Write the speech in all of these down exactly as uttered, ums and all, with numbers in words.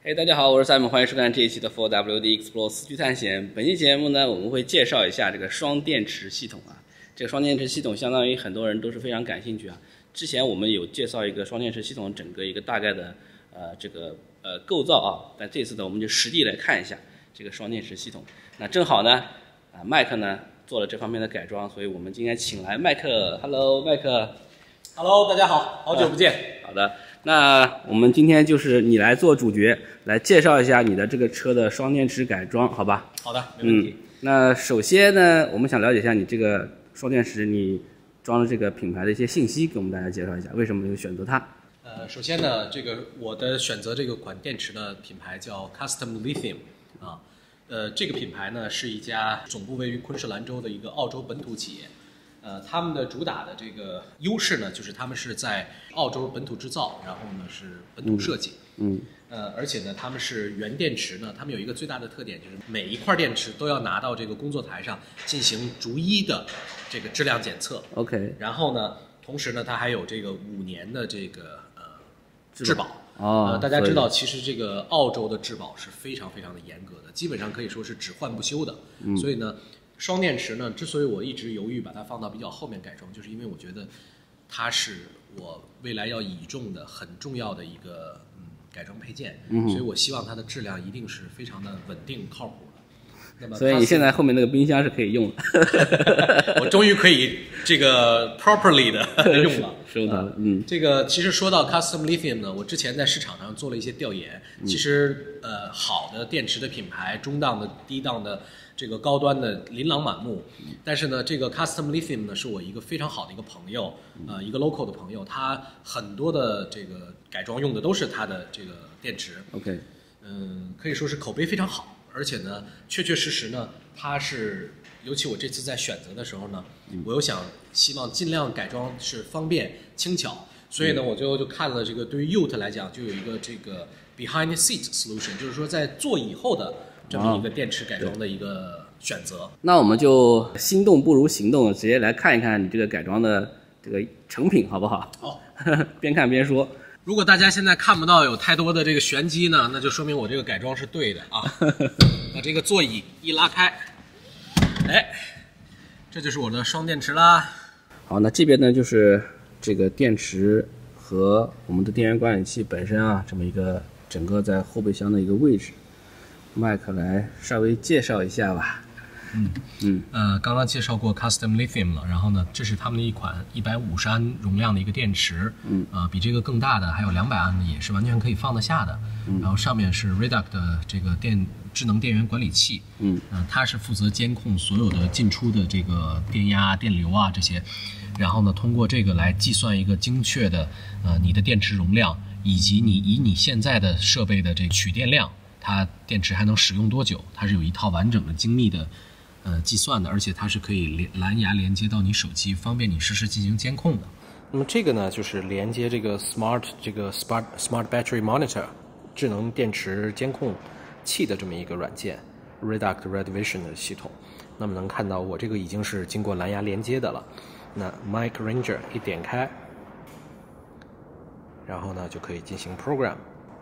嘿、hey, 大家好，我是 Simon， 欢迎收看这一期的 four W D Explore 四驱探险。本期节目呢，我们会介绍一下这个双电池系统啊。这个双电池系统相当于很多人都是非常感兴趣啊。之前我们有介绍一个双电池系统整个一个大概的呃这个呃构造啊，但这次呢我们就实地来看一下这个双电池系统。那正好呢啊麦克呢做了这方面的改装，所以我们今天请来麦克。Hello， 麦克。 Hello， 大家好，好久不见。 啊、好的，那我们今天就是你来做主角，来介绍一下你的这个车的双电池改装，好吧？ 好的，没问题。 嗯，那首先呢，我们想了解一下你这个双电池你装的这个品牌的一些信息，给我们大家介绍一下，为什么又选择它？ 呃，首先呢，这个我的选择这个款电池的品牌叫 Custom Lithium 啊，呃，这个品牌呢是一家总部位于昆士兰州的一个澳洲本土企业。呃，他们的主打的这个优势呢，就是他们是在澳洲本土制造，然后呢是本土设计， 嗯， 呃，而且呢，他们是原电池呢，他们有一个最大的特点，就是每一块电池都要拿到这个工作台上进行逐一的这个质量检测。 OK， 然后呢，同时呢，它还有这个五年的这个呃质保。 哦， 呃，大家知道，其实这个澳洲的质保是非常非常的严格的，基本上可以说是只换不修的。嗯，所以呢。双电池呢，之所以我一直犹豫把它放到比较后面改装，就是因为我觉得它是我未来要倚重的很重要的一个嗯改装配件，嗯，所以我希望它的质量一定是非常的稳定靠谱的。那么， 所以你现在后面那个冰箱是可以用的， 我终于可以这个 properly 的用了， 使用它了。嗯， 这个其实说到 Custom Lithium 呢，我之前在市场上做了一些调研，嗯、其实呃好的电池的品牌，中档的、低档的。这个高端的琳琅满目，但是呢，这个 Custom Lithium 呢是我一个非常好的一个朋友，呃，一个 local 的朋友，他很多的这个改装用的都是他的这个电池。 OK， 嗯，可以说是口碑非常好，而且呢，确确实实呢，它是，尤其我这次在选择的时候呢，我又想希望尽量改装是方便轻巧，所以呢，我就就看了这个对于 Ute 来讲，就有一个这个 Behind the Seat Solution， 就是说在座椅后的。这么一个电池改装的一个选择、哦、 那我们就心动不如行动，直接来看一看你这个改装的这个成品好不好？ 好、 哦，边看边说。 如果大家现在看不到有太多的这个玄机呢，那就说明我这个改装是对的啊。把这个座椅一拉开，哎，这就是我的双电池啦。 好，那这边呢就是这个电池和我们的电源管理器本身啊，这么一个整个在后备箱的一个位置。麦克来稍微介绍一下吧。 嗯嗯呃，刚刚介绍过 Custom Lithium 了，然后呢，这是他们的一款一百五十安容量的一个电池，嗯，呃，比这个更大的还有两百安的也是完全可以放得下的。嗯、然后上面是 Redox 的这个电智能电源管理器，嗯，呃，它是负责监控所有的进出的这个电压、电流啊这些，然后呢，通过这个来计算一个精确的呃你的电池容量以及你以你现在的设备的这个取电量。它电池还能使用多久？它是有一套完整的精密的呃计算的，而且它是可以连蓝牙连接到你手机，方便你实时进行监控的。那么这个呢，就是连接这个 Smart 这个 Smart Smart Battery Monitor 智能电池监控器的这么一个软件 ，Redox Red Vision 的系统。那么能看到我这个已经是经过蓝牙连接的了。那 Mic Ranger 一点开，然后呢就可以进行 program。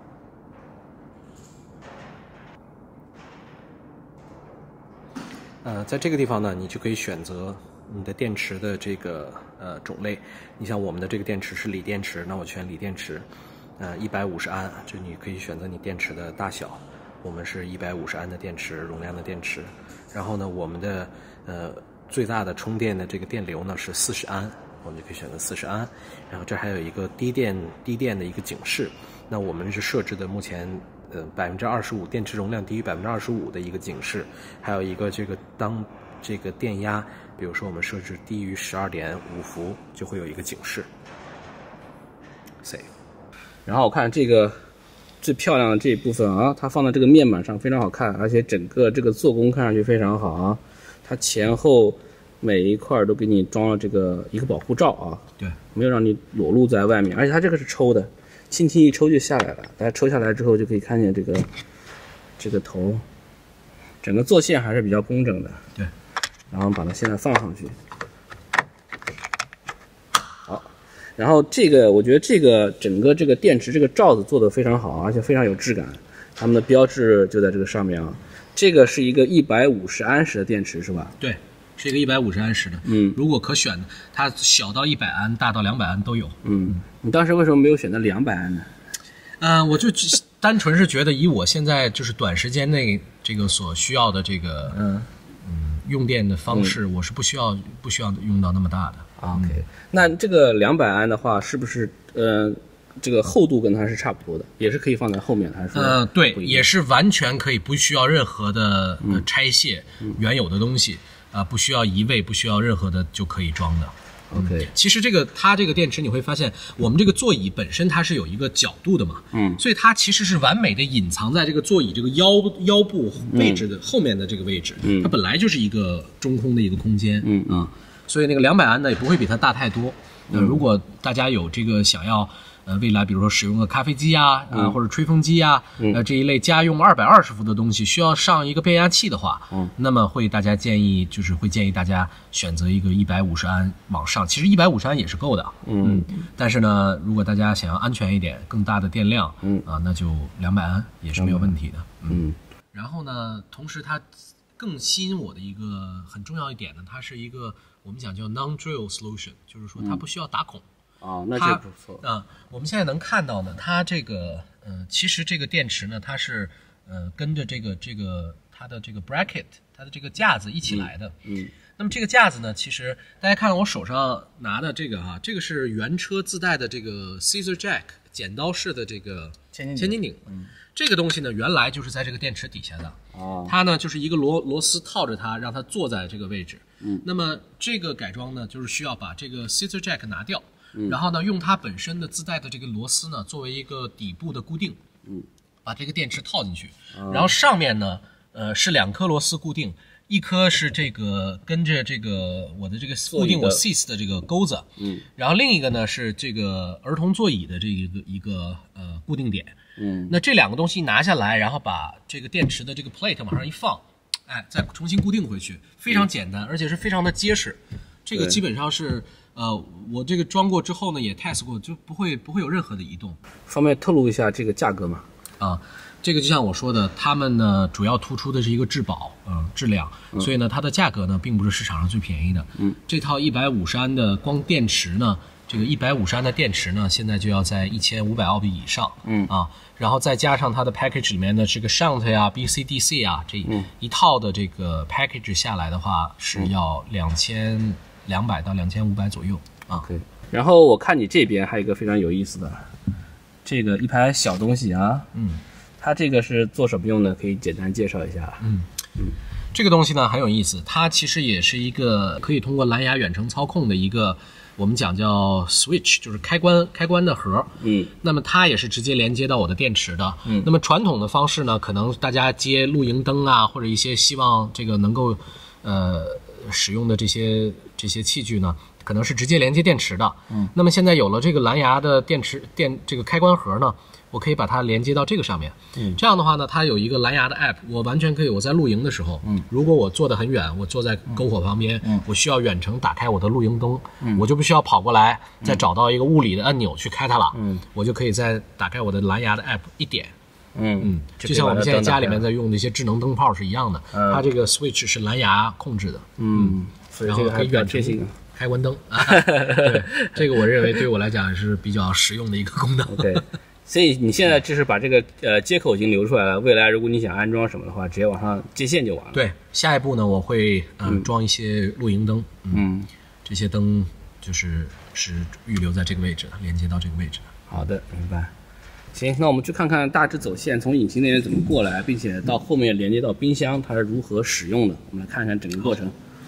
呃，在这个地方呢，你就可以选择你的电池的这个呃种类。你像我们的这个电池是锂电池，那我选锂电池，呃，一百五十安，就你可以选择你电池的大小。我们是一百五十安的电池容量的电池，然后呢，我们的呃最大的充电的这个电流呢是四十安，我们就可以选择四十安。然后这还有一个低电低电的一个警示，那我们是设置的目前。呃，百分之二十五电池容量低于百分之二十五的一个警示，还有一个这个当这个电压，比如说我们设置低于十二点五伏，就会有一个警示。Save。 然后我看这个最漂亮的这一部分啊，它放在这个面板上非常好看，而且整个这个做工看上去非常好啊。它前后每一块都给你装了这个一个保护罩啊， 对， 没有让你裸露在外面，而且它这个是抽的。轻轻一抽就下来了，大家抽下来之后就可以看见这个这个头，整个做线还是比较工整的。 对， 然后把它现在放上去。好，然后这个我觉得这个整个这个电池这个罩子做的非常好，而且非常有质感。 他们的标志就在这个上面啊。这个是一个一百五十安时的电池是吧？ 对，是一个一百五十安时的。 嗯， 如果可选的，它小到一百安，大到两百安都有。 嗯，你当时为什么没有选择两百安呢？ 嗯、呃，我就单纯是觉得以我现在就是短时间内这个所需要的这个嗯嗯用电的方式，嗯、我是不需要不需要用到那么大的。 OK，、嗯、那这个两百安的话，是不是呃？这个厚度跟它是差不多的，也是可以放在后面的，还是说？ 呃，对，也是完全可以，不需要任何的、呃、拆卸、嗯、原有的东西啊、呃，不需要移位，不需要任何的就可以装的。 OK，、嗯、 其实这个它这个电池你会发现，我们这个座椅本身它是有一个角度的嘛， 嗯， 所以它其实是完美的隐藏在这个座椅这个腰腰部位置的、嗯、后面的这个位置， 嗯， 它本来就是一个中空的一个空间， 嗯啊，所以那个两百安呢也不会比它大太多。呃，如果大家有这个想要。呃，未来比如说使用个咖啡机啊，啊、呃嗯、 或者吹风机啊， 嗯、 呃这一类家用二百二十伏的东西，需要上一个变压器的话， 嗯， 那么会大家建议就是会建议大家选择一个一百五十安往上，其实一百五十安也是够的， 嗯, 嗯，但是呢，如果大家想要安全一点，更大的电量， 嗯啊，那就两百安也是没有问题的， 嗯。 嗯然后呢，同时它更吸引我的一个很重要一点呢，它是一个我们讲叫 non-drill solution， 就是说它不需要打孔。 嗯哦，那这不错啊、呃！我们现在能看到呢，它这个呃，其实这个电池呢，它是呃跟着这个这个它的这个 bracket， 它的这个架子一起来的。 嗯。嗯那么这个架子呢，其实大家看到我手上拿的这个哈、啊，这个是原车自带的这个 scissor jack 剪刀式的这个千千斤顶。 嗯。 这个东西呢，原来就是在这个电池底下的。 哦。 它呢就是一个螺螺丝套着它，让它坐在这个位置。 嗯。 那么这个改装呢，就是需要把这个 scissor jack 拿掉。 嗯、 然后呢，用它本身的自带的这个螺丝呢，作为一个底部的固定， 嗯， 把这个电池套进去， 嗯、 然后上面呢，呃，是两颗螺丝固定，一颗是这个跟着这个我的这个固定我 seat 的这个钩子， 嗯， 然后另一个呢是这个儿童座椅的这一个一个呃固定点， 嗯， 那这两个东西拿下来，然后把这个电池的这个 plate 往上一放，哎，再重新固定回去，非常简单，嗯、而且是非常的结实，这个基本上是。呃，我这个装过之后呢，也 test 过，就不会不会有任何的移动。 方便透露一下这个价格吗？ 啊，这个就像我说的，他们呢主要突出的是一个质保，嗯、呃，质量， 嗯、 所以呢它的价格呢并不是市场上最便宜的。 嗯， 这套一百五十安的光电池呢，这个一百五十安的电池呢，现在就要在一千五百澳币以上。 嗯啊，然后再加上它的 package 里面的这个 shunt 呀、B C D C 啊，这一套的这个 package 下来的话是要两千。两百到两千五百左右啊。 OK， 然后我看你这边还有一个非常有意思的，这个一排小东西啊， 嗯， 它这个是做什么用的？可以简单介绍一下。 嗯嗯，这个东西呢很有意思，它其实也是一个可以通过蓝牙远程操控的一个，我们讲叫 switch， 就是开关开关的盒。 嗯， 那么它也是直接连接到我的电池的。 嗯， 那么传统的方式呢，可能大家接露营灯啊，或者一些希望这个能够呃使用的这些这些器具呢，可能是直接连接电池的。 嗯， 那么现在有了这个蓝牙的电池电这个开关盒呢，我可以把它连接到这个上面。 嗯， 这样的话呢，它有一个蓝牙的 app， 我完全可以我在露营的时候， 嗯， 如果我坐得很远，我坐在篝火旁边， 嗯， 我需要远程打开我的露营灯， 嗯， 我就不需要跑过来再找到一个物理的按钮去开它了， 嗯， 我就可以再打开我的蓝牙的 app 一点。 嗯嗯，就像我们现在家里面在用的一些智能灯泡是一样的， 嗯、 它这个 switch 是蓝牙控制的， 嗯，所以这个还比较贴心。 开关灯，啊、对，这个我认为对我来讲是比较实用的一个功能。 OK， 所以你现在就是把这个呃接口已经留出来了，未来如果你想安装什么的话，直接往上接线就完了。 对，下一步呢，我会嗯、呃、装一些露营灯， 嗯， 嗯这些灯就是是预留在这个位置，连接到这个位置。 好的，明白。行，那我们去看看大致走线从引擎那边怎么过来，并且到后面连接到冰箱它是如何使用的，我们来看看整个过程。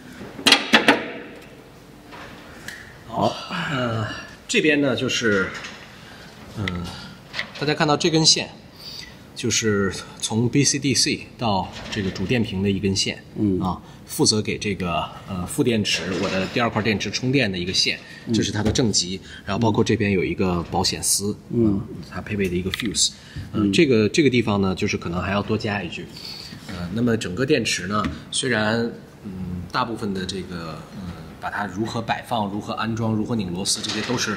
好，呃，这边呢就是，嗯、呃，大家看到这根线，就是从 B C D C 到这个主电瓶的一根线， 嗯啊，负责给这个呃副电池我的第二块电池充电的一个线， 嗯、 这是它的正极，然后包括这边有一个保险丝， 嗯， 呃、它配备的一个 fuse， 嗯、呃，这个这个地方呢，就是可能还要多加一句，呃，那么整个电池呢，虽然嗯大部分的这个嗯。把它如何摆放、如何安装、如何拧螺丝，这些都是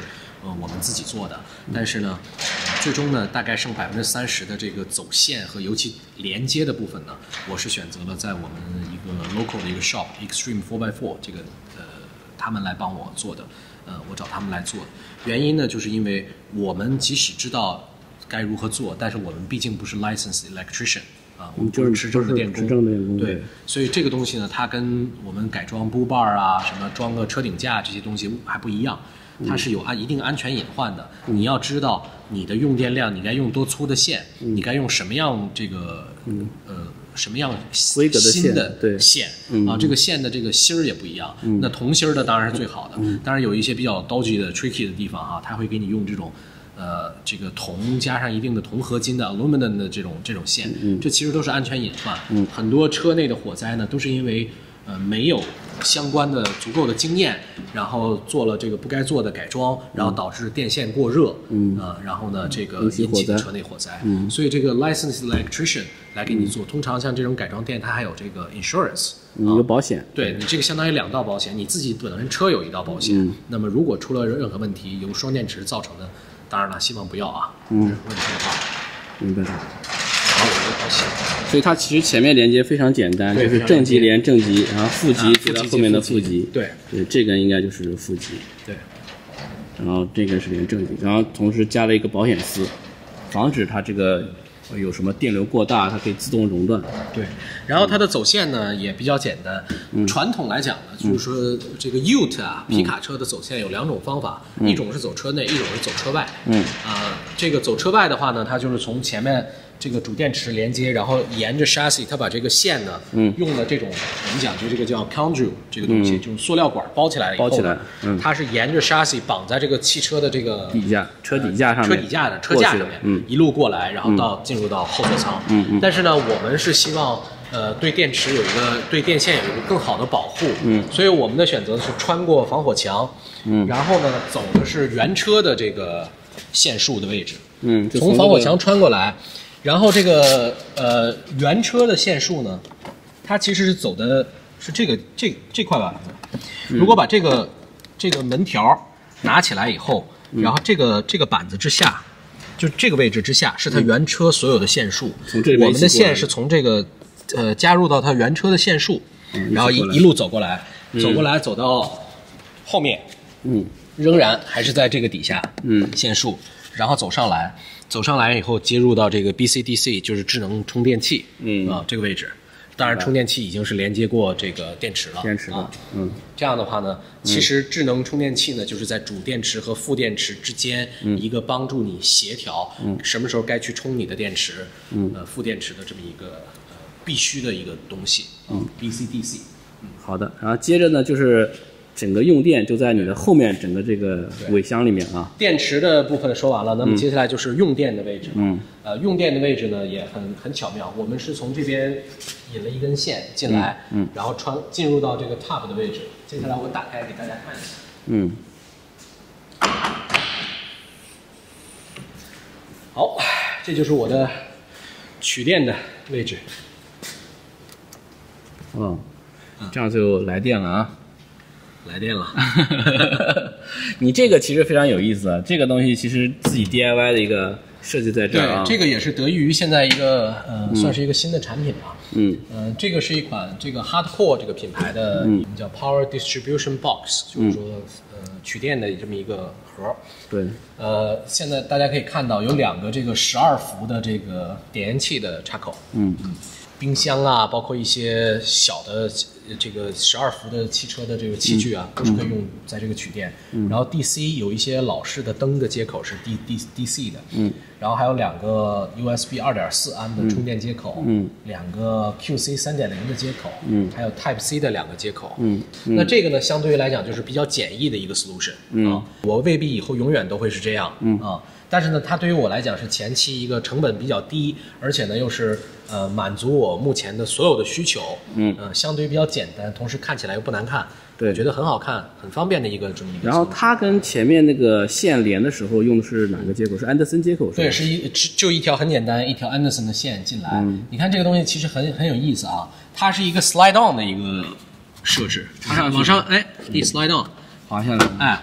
呃我们自己做的，但是呢，呃、最终呢大概剩百分之三十的这个走线和尤其连接的部分呢，我是选择了在我们一个 local 的一个 shop Extreme four by four 这个呃他们来帮我做的，呃我找他们来做，原因呢就是因为我们即使知道该如何做，但是我们毕竟不是 licensed electrician。啊，我们就是持证的电工， 持证的电工， 对，所以这个东西呢，它跟我们改装 bull bar 啊，什么装个车顶架这些东西还不一样，它是有安一定安全隐患的。嗯、你要知道你的用电量，你该用多粗的线，嗯、你该用什么样这个、嗯、呃什么样规格的新的对线嗯、 啊，这个线的这个芯儿也不一样。嗯、那铜芯儿的当然是最好的，嗯、当然有一些比较 dodgy 的 tricky 的地方哈、啊，它会给你用这种。呃，这个铜加上一定的铜合金的 aluminum 的这种这种线，嗯，这其实都是安全隐患。嗯，很多车内的火灾呢，都是因为呃没有相关的足够的经验，然后做了这个不该做的改装，然后导致电线过热，嗯啊、呃，然后呢这个引起车内火灾。嗯，所以这个 licensed electrician 来给你做，嗯、通常像这种改装店，它还有这个 insurance。 一个保险， 对你这个相当于两道保险，你自己本人车有一道保险，嗯、那么如果出了任何问题，由双电池造成的。当然了，希望不要啊。嗯，问题的话， 明白。 然后我就保险。 所以它其实前面连接非常简单，就是正极连正极，然后负极接到后面的负极。 对对，这根应该就是负极。 对。 然后这根是连正极，然后同时加了一个保险丝，防止它这个有什么电流过大，它可以自动熔断。 对。然后它的走线呢也比较简单。嗯、传统来讲呢，就是说这个 Ute 啊，皮卡车的走线有两种方法，嗯、一种是走车内，一种是走车外。嗯。啊、呃，这个走车外的话呢，它就是从前面这个主电池连接，然后沿着 chassis， 它把这个线呢，嗯，用了这种我们讲究这个叫 conduit 这个东西，嗯、就是塑料管包起来以后， 包起来，嗯， 它是沿着 chassis 绑在这个汽车的这个底架、车底架上面， 车底架的车架上面，嗯，一路过来，然后到、嗯、进入到后座舱。嗯嗯。但是呢，我们是希望。呃，对电池有一个对电线有一个更好的保护，嗯，所以我们的选择是穿过防火墙，嗯，然后呢走的是原车的这个线束的位置，嗯，从防火墙穿过来，然后这个呃原车的线束呢，它其实是走的是这个这这块板子，如果把这个这个门条拿起来以后，然后这个这个板子之下，就这个位置之下是它原车所有的线束， 从这边我们的线是从这个。呃，加入到它原车的线束，嗯、然后一一路走过来，嗯、走过来走到后面，嗯，仍然还是在这个底下，嗯，线束，然后走上来，走上来以后接入到这个 B C D C， 就是智能充电器，嗯啊这个位置，当然充电器已经是连接过这个电池了， 电池了，啊、嗯， 这样的话呢，其实智能充电器呢，就是在主电池和副电池之间、嗯、一个帮助你协调，嗯，什么时候该去充你的电池，嗯，呃，副电池的这么一个。必须的一个东西，嗯 ，B C D C， 嗯，好的，然后接着呢，就是整个用电就在你的后面整个这个尾箱里面啊。 电池的部分说完了，那么接下来就是用电的位置，嗯，呃，用电的位置呢也很很巧妙，我们是从这边引了一根线进来，嗯，嗯然后穿进入到这个 top 的位置，接下来我打开给大家看一下，嗯，好，这就是我的取电的位置。 哦，这样就来电了啊！ 来电了。 你这个其实非常有意思啊，这个东西其实自己 D I Y 的一个设计在这儿啊。 对，这个也是得益于现在一个呃，嗯、算是一个新的产品吧。嗯。呃，这个是一款这个 Hardcore 这个品牌的，我们叫 Power Distribution Box，、嗯、就是说呃取电的这么一个盒。 对。 呃，现在大家可以看到有两个这个十二伏的这个点烟器的插口。嗯嗯。冰箱啊，包括一些小的这个十二伏的汽车的这个器具啊，嗯、都是可以用在这个取电。嗯、然后 D C 有一些老式的灯的接口是 D D D C 的。嗯。然后还有两个 U S B 二点四安的充电接口。嗯。两个 Q C 三点零的接口。嗯。还有 Type C 的两个接口。嗯。嗯那这个呢，相对于来讲就是比较简易的一个 solution。嗯。啊，我未必以后永远都会是这样。嗯。啊。但是呢，它对于我来讲是前期一个成本比较低，而且呢又是呃满足我目前的所有的需求，嗯，呃相对比较简单，同时看起来又不难看，对，我觉得很好看、很方便的一个这么一个。 然后它跟前面那个线连的时候用的是哪个接口？是安德森接口是吧？ 对，是一就一条很简单一条安德森的线进来。嗯、你看这个东西其实很很有意思啊，它是一个 slide on 的一个设置，插上往上哎，一 slide on。 滑下来， 哎，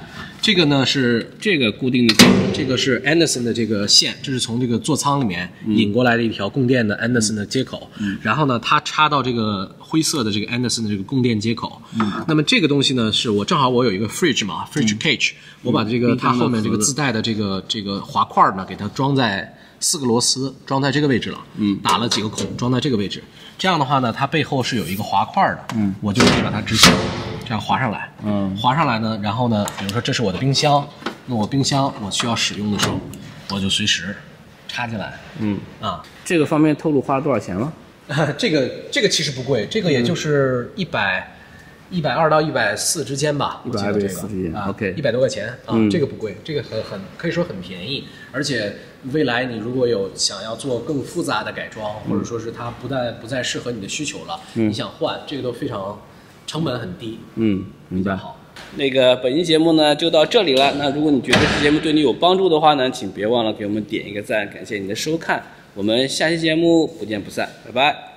这个呢是这个固定的， 这个是 Anderson 的这个线，这是从这个座舱里面引过来的一条供电的 Anderson 的接口。嗯，然后呢，它插到这个灰色的这个 Anderson 的这个供电接口。嗯，那么这个东西呢，是我正好我有一个 fridge 嘛 ，fridge cage，、嗯、我把这个它后面这个自带的这个这个滑块呢，给它装在四个螺丝，装在这个位置了。嗯，打了几个孔，装在这个位置。这样的话呢，它背后是有一个滑块的。嗯，我就可以把它直接这样滑上来。嗯，滑上来呢，然后呢，比如说这是我的冰箱。那我冰箱我需要使用的时候，我就随时插进来。嗯啊， 这个方面透露花了多少钱了？ 这个这个其实不贵，这个也就是一百一百二到一百四之间吧。 一百二到一百四之间。OK， 一百多块钱啊、 嗯， 这个不贵，这个很很可以说很便宜。而且未来你如果有想要做更复杂的改装，嗯、或者说是它不再不再适合你的需求了，嗯、你想换，这个都非常成本很低。 嗯， 比较好。 那个本期节目呢就到这里了。那如果你觉得这期节目对你有帮助的话呢，请别忘了给我们点一个赞，感谢你的收看。我们下期节目不见不散，拜拜。